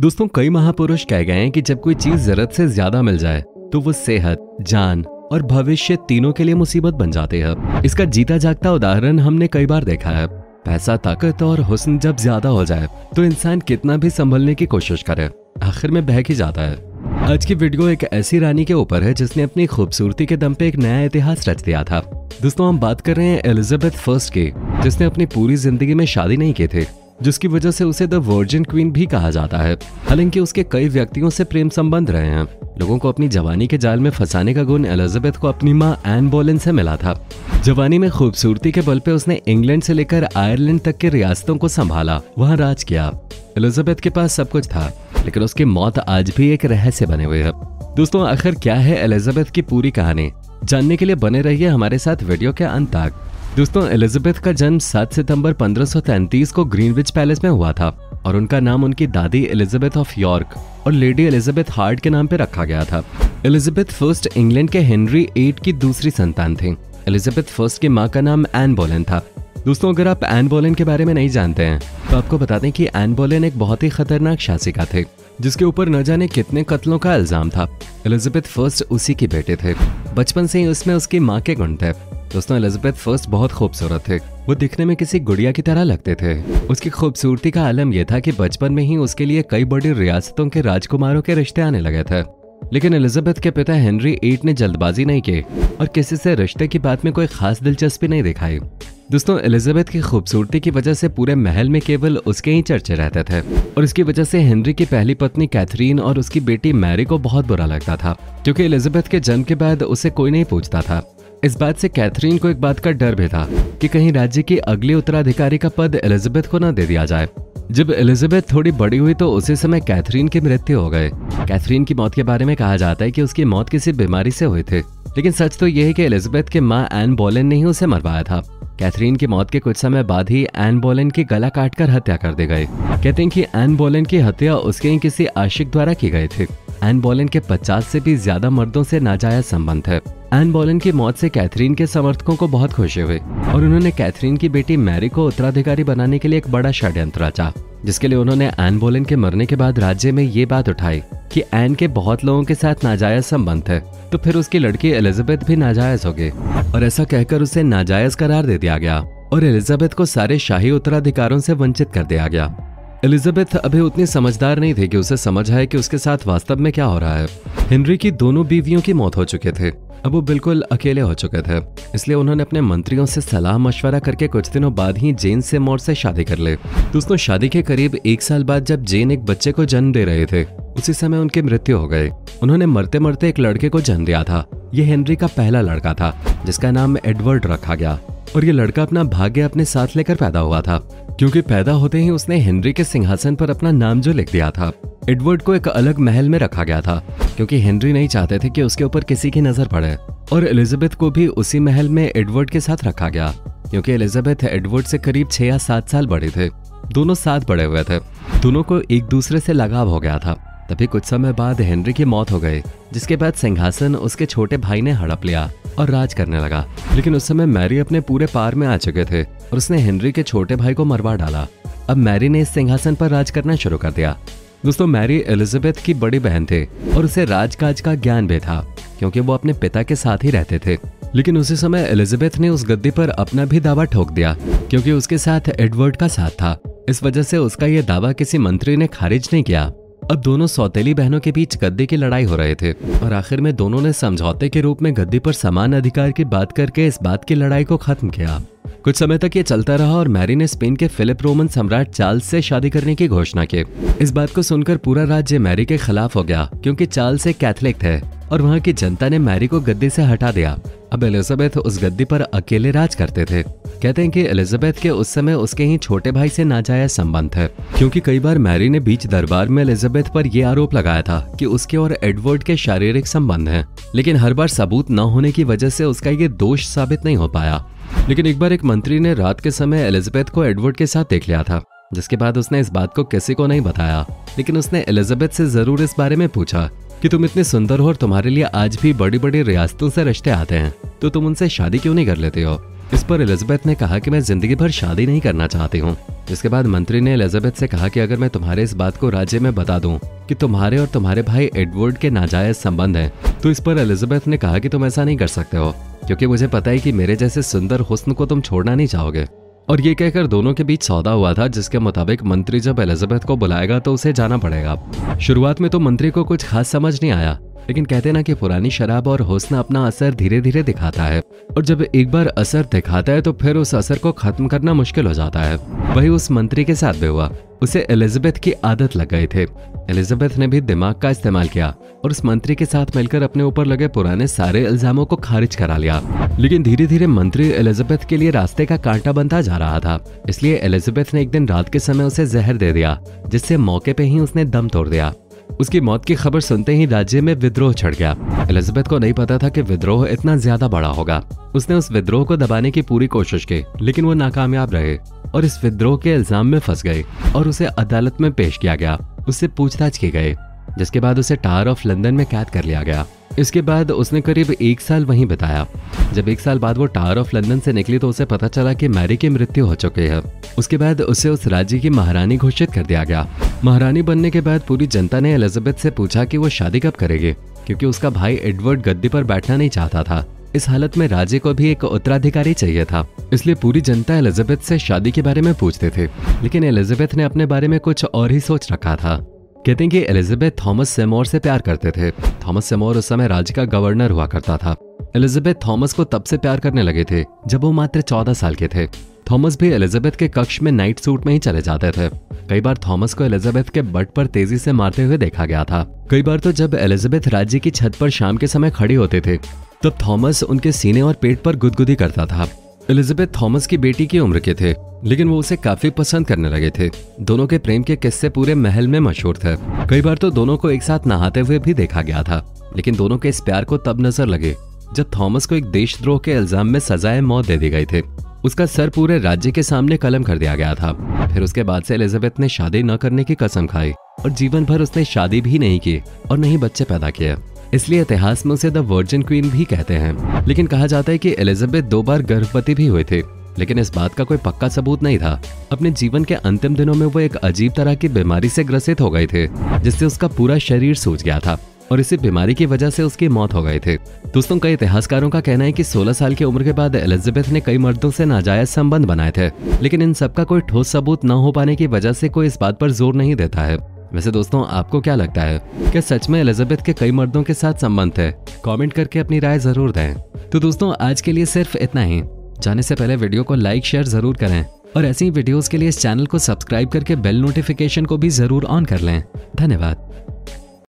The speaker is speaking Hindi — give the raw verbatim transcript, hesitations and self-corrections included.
दोस्तों, कई महापुरुष कह गए हैं कि जब कोई चीज जरूरत से ज्यादा मिल जाए तो वो सेहत, जान और भविष्य तीनों के लिए मुसीबत बन जाती है। इसका जीता जागता उदाहरण हमने कई बार देखा है। पैसा, ताकत और हुस्न जब ज्यादा हो जाए तो इंसान कितना भी संभलने की कोशिश करे, आखिर में बहक ही जाता है। आज की वीडियो एक ऐसी रानी के ऊपर है जिसने अपनी खूबसूरती के दम पे एक नया इतिहास रच दिया था। दोस्तों, हम बात कर रहे हैं एलिजाबेथ फर्स्ट की, जिसने अपनी पूरी जिंदगी में शादी नहीं की थी, जिसकी वजह से उसे द वर्जिन क्वीन भी कहा जाता है। हालांकि उसके कई व्यक्तियों से प्रेम संबंध रहे हैं। लोगों को अपनी जवानी के जाल में फंसाने का गुण एलिजाबेथ को अपनी मां एन बोलेन से मिला था। जवानी में खूबसूरती के बल पे उसने इंग्लैंड से लेकर आयरलैंड तक के रियासतों को संभाला, वहां राज किया। एलिजाबेथ के पास सब कुछ था, लेकिन उसकी मौत आज भी एक रहस्य बने हुए है। दोस्तों, आखिर क्या है एलिजाबेथ की पूरी कहानी, जानने के लिए बने रहिए हमारे साथ वीडियो के अंत तक। दोस्तों, एलिजाबेथ का जन्म सात सितंबर पंद्रह सौ तैंतीस को ग्रीनविच पैलेस में हुआ था और उनका नाम उनकी दादी एलिजाबेथ ऑफ यॉर्क और लेडी एलिजाबेथ हार्ट के नाम पे रखा गया था। एलिजाबेथ फर्स्ट इंग्लैंड के हेनरी एट की दूसरी संतान थी। एलिजाबेथ फर्स्ट की माँ का नाम एन बोलेन था। दोस्तों, अगर आप एन बोलेन के बारे में नहीं जानते हैं तो आपको बता दें कि एन बोलेन एक बहुत ही खतरनाक शासिका थे, जिसके ऊपर न जाने कितने कत्लों का इल्जाम था। एलिजाबेथ फर्स्ट उसी के बेटे थे। बचपन से ही उसमें उसकी माँ के गुण थे। दोस्तों, एलिजाबेथ फर्स्ट बहुत खूबसूरत थे। वो दिखने में किसी गुड़िया की तरह लगते थे। उसकी खूबसूरती का आलम यह था कि बचपन में ही उसके लिए कई बड़ी रियासतों के राजकुमारों के रिश्ते आने लगे थे। लेकिन एलिजाबेथ के पिता हेनरी एट ने जल्दबाजी नहीं की और किसी से रिश्ते की बात में कोई खास दिलचस्पी नहीं दिखाई। दोस्तों, एलिजाबेथ की खूबसूरती की वजह से पूरे महल में केवल उसके ही चर्चे रहते थे और इसकी वजह से हेनरी की पहली पत्नी कैथरीन और उसकी बेटी मैरी को बहुत बुरा लगता था, क्योंकि एलिजाबेथ के जन्म के बाद उसे कोई नहीं पूछता था। इस बात से कैथरीन को एक बात का डर भी था कि कहीं राज्य की अगली उत्तराधिकारी का पद एलिजाबेथ को न दे दिया जाए। जब एलिजाबेथ थोड़ी बड़ी हुई तो उसी समय कैथरीन की मृत्यु हो गई। कैथरीन की मौत के बारे में कहा जाता है कि उसकी मौत किसी बीमारी से हुई थी, लेकिन सच तो यह है कि एलिजाबेथ के मां एन बोलेन ने ही उसे मरवाया था। कैथरीन की मौत के कुछ समय बाद ही एन बोलेन की गला काटकर हत्या कर दी गई। कहते हैं कि एन बोलेन की हत्या उसके ही किसी आशिक द्वारा की गई थी। एन बोलेन के पचास से भी ज्यादा मर्दों से नाजायज संबंध है। एन बोलेन की मौत से कैथरीन के समर्थकों को बहुत खुशी हुई और उन्होंने कैथरीन की बेटी मैरी को उत्तराधिकारी बनाने के लिए एक बड़ा षड्यंत्र रचा, जिसके लिए उन्होंने एन बोलेन के मरने के बाद राज्य में ये बात उठाई कि एन के बहुत लोगों के साथ नाजायज संबंध है, तो फिर उसकी लड़की एलिजाबेथ भी नाजायज होगी, और ऐसा कहकर उसे नाजायज करार दे दिया गया और एलिजाबेथ को सारे शाही उत्तराधिकारों से वंचित कर दिया गया। एलिजाबेथ अभी उतनी समझदार नहीं थी कि उसे समझ आए कि उसके साथ वास्तव में क्या हो रहा है। हेनरी की दोनों बीवियों की मौत हो चुके थे, अब वो बिल्कुल अकेले हो चुके थे। इसलिए उन्होंने अपने मंत्रियों से सलाह मशवरा करके कुछ दिनों बाद ही जेन सेमोर से शादी कर ले। दोस्तों, शादी के करीब एक साल बाद जब जेन एक बच्चे को जन्म दे रहे थे, उसी समय उनकी मृत्यु हो गई। उन्होंने मरते मरते एक लड़के को जन्म दिया था। ये हेनरी का पहला लड़का था, जिसका नाम एडवर्ड रखा गया, और ये लड़का अपना भाग्य अपने साथ लेकर पैदा हुआ था, क्योंकि पैदा होते ही उसने हेनरी के सिंहासन पर अपना नाम जो लिख दिया था। एडवर्ड को एक अलग महल में रखा गया था, क्योंकि हेनरी नहीं चाहते थे कि उसके ऊपर किसी की नजर पड़े, और एलिजाबेथ को भी उसी महल में एडवर्ड के साथ रखा गया, क्योंकि एलिजाबेथ एडवर्ड से करीब छह या सात साल बड़े थे। दोनों साथ बड़े हुए थे, दोनों को एक दूसरे से लगाव हो गया था। तभी कुछ समय बाद हेनरी की मौत हो गई, जिसके बाद सिंहासन उसके छोटे भाई ने हड़प लिया और राज करने लगा। लेकिन उस समय मैरी अपने पूरे पार में आ चुके थे और उसने हेनरी के छोटे भाई को मरवा डाला। अब मैरी ने इस सिंहासन पर राज करना शुरू कर दिया। दोस्तों, मैरी एलिजाबेथ की बड़ी बहन थे और उसे राजकाज का ज्ञान भी था, क्योंकि वो अपने पिता के साथ ही रहते थे। लेकिन उसी समय एलिजाबेथ ने उस गद्दी पर अपना भी दावा ठोक दिया, क्योंकि उसके साथ एडवर्ड का साथ था। इस वजह से उसका यह दावा किसी मंत्री ने खारिज नहीं किया। अब दोनों सौतेली बहनों के बीच गद्दी की लड़ाई हो रहे थे और आखिर में दोनों ने समझौते के रूप में गद्दी पर समान अधिकार की बात करके इस बात की लड़ाई को खत्म किया। कुछ समय तक ये चलता रहा और मैरी ने स्पेन के फिलिप रोमन सम्राट चार्ल्स से शादी करने की घोषणा की। इस बात को सुनकर पूरा राज्य मैरी के खिलाफ हो गया, क्योंकि चार्ल्स एक कैथोलिक थे और वहाँ की जनता ने मैरी को गद्दी से हटा दिया। अब एलिजाबेथ उस गद्दी पर अकेले राज करते थे। कहते हैं कि एलिजाबेथ के उस समय उसके ही छोटे भाई से नाजायज संबंध थे, क्योंकि कई बार मैरी ने बीच दरबार में एलिजाबेथ पर यह आरोप लगाया था कि उसके और एडवर्ड के शारीरिक संबंध हैं, लेकिन हर बार सबूत न होने की वजह से उसका ये दोष साबित नहीं हो पाया। लेकिन एक बार एक मंत्री ने रात के समय एलिजाबेथ को एडवर्ड के साथ देख लिया था, जिसके बाद उसने इस बात को किसी को नहीं बताया, लेकिन उसने एलिजाबेथ से जरूर इस बारे में पूछा। कि तुम इतने सुंदर हो और तुम्हारे लिए आज भी बड़ी बड़ी रियासतों से रिश्ते आते हैं, तो तुम उनसे शादी क्यों नहीं कर लेते हो। इस पर एलिजाबेथ ने कहा कि मैं जिंदगी भर शादी नहीं करना चाहती हूँ। इसके बाद मंत्री ने एलिजाबेथ से कहा कि अगर मैं तुम्हारे इस बात को राज्य में बता दूं कि तुम्हारे और तुम्हारे भाई एडवर्ड के नाजायज संबंध हैं, तो इस पर एलिजाबेथ ने कहा कि तुम ऐसा नहीं कर सकते हो, क्योंकि मुझे पता है कि मेरे जैसे सुंदर हुस्न को तुम छोड़ना नहीं चाहोगे। और ये कहकर दोनों के बीच सौदा हुआ था, जिसके मुताबिक मंत्री जब एलिजाबेथ को बुलाएगा तो उसे जाना पड़ेगा। शुरुआत में तो मंत्री को कुछ खास समझ नहीं आया, लेकिन कहते ना कि पुरानी शराब और हुस्न अपना असर धीरे धीरे दिखाता है, और जब एक बार असर दिखाता है तो फिर उस असर को खत्म करना मुश्किल हो जाता है। वही उस मंत्री के साथ भी हुआ। उसे एलिजाबेथ की आदत लग गई थी। एलिजाबेथ ने भी दिमाग का इस्तेमाल किया और उस मंत्री के साथ मिलकर अपने ऊपर लगे पुराने सारे इल्जामों को खारिज करा लिया। लेकिन धीरे धीरे मंत्री एलिजाबेथ के लिए रास्ते का कांटा बनता जा रहा था। इसलिए एलिजाबेथ ने एक दिन रात के समय उसे जहर दे दिया, जिससे मौके पे ही उसने दम तोड़ दिया। उसकी मौत की खबर सुनते ही राज्य में विद्रोह छिड़ गया। एलिजाबेथ को नहीं पता था कि विद्रोह इतना ज्यादा बड़ा होगा। उसने उस विद्रोह को दबाने की पूरी कोशिश की, लेकिन वो नाकामयाब रहे और इस विद्रोह के इल्जाम में फंस गए और उसे अदालत में पेश किया गया। उससे पूछताछ की गई, जिसके बाद उसे टावर ऑफ लंदन में कैद कर लिया गया। इसके बाद उसने करीब एक साल वहीं बिताया। जब एक साल बाद वो टावर ऑफ लंदन से निकली तो उसे पता चला कि मैरी की मृत्यु हो चुकी है। उसके बाद उसे उस राज्य की महारानी घोषित कर दिया गया। महारानी बनने के बाद पूरी जनता ने एलिजाबेथ से पूछा कि वो शादी कब करेगी, क्योंकि उसका भाई एडवर्ड गद्दी पर बैठना नहीं चाहता था। इस हालत में राज्य को भी एक उत्तराधिकारी चाहिए था, इसलिए पूरी जनता एलिजाबेथ से शादी के बारे में पूछते थे। लेकिन एलिजाबेथ ने अपने बारे में कुछ और ही सोच रखा था। कहते हैं कि एलिजाबेथ थॉमस सेमोर से प्यार करते थे। थॉमस सेमोर उस समय राज्य का गवर्नर हुआ करता था। एलिजाबेथ थॉमस को तब से प्यार करने लगे थे जब वो मात्र चौदह साल के थे। थॉमस भी एलिजाबेथ के कक्ष में नाइट सूट में ही चले जाते थे। कई बार थॉमस को एलिजाबेथ के बट पर तेजी से मारते हुए देखा गया था। कई बार तो जब एलिजाबेथ राज्य की छत पर शाम के समय खड़ी होते थे, तब थॉमस उनके सीने और पेट पर गुदगुदी करता था। एलिजाबेथ थॉमस की बेटी की उम्र के थे, लेकिन वो उसे काफी पसंद करने लगे थे। दोनों के प्रेम के किस्से पूरे महल में मशहूर थे। कई बार तो दोनों को एक साथ नहाते हुए भी देखा गया था। लेकिन दोनों के इस प्यार को तब नजर लगे जब थॉमस को एक देशद्रोह के इल्जाम में सजाए मौत दे दी गई थी। उसका सर पूरे राज्य के सामने कलम कर दिया गया था। फिर उसके बाद से एलिजाबेथ ने शादी न करने की कसम खाई और जीवन भर उसने शादी भी नहीं की और नहीं बच्चे पैदा किए। इसलिए इतिहास में उसे द वर्जिन क्वीन भी कहते हैं। लेकिन कहा जाता है कि एलिजाबेथ दो बार गर्भवती भी हुए थे, लेकिन इस बात का कोई पक्का सबूत नहीं था। अपने जीवन के अंतिम दिनों में वो एक अजीब तरह की बीमारी से ग्रसित हो गए थे, जिससे उसका पूरा शरीर सूज गया था और इसी बीमारी की वजह से उसकी मौत हो गई थी। दोस्तों, कई इतिहासकारों का कहना है कि सोलह साल की उम्र के बाद एलिजाबेथ ने कई मर्दों से नाजायज संबंध बनाए थे, लेकिन इन सबका कोई ठोस सबूत न हो पाने की वजह से कोई इस बात पर जोर नहीं देता है। वैसे दोस्तों, आपको क्या लगता है, क्या सच में एलिजाबेथ के कई मर्दों के साथ संबंध थे? कमेंट करके अपनी राय जरूर दें। तो दोस्तों, आज के लिए सिर्फ इतना ही। जाने से पहले वीडियो को लाइक शेयर जरूर करें और ऐसी वीडियोस के लिए इस चैनल को सब्सक्राइब करके बेल नोटिफिकेशन को भी जरूर ऑन कर लें। धन्यवाद।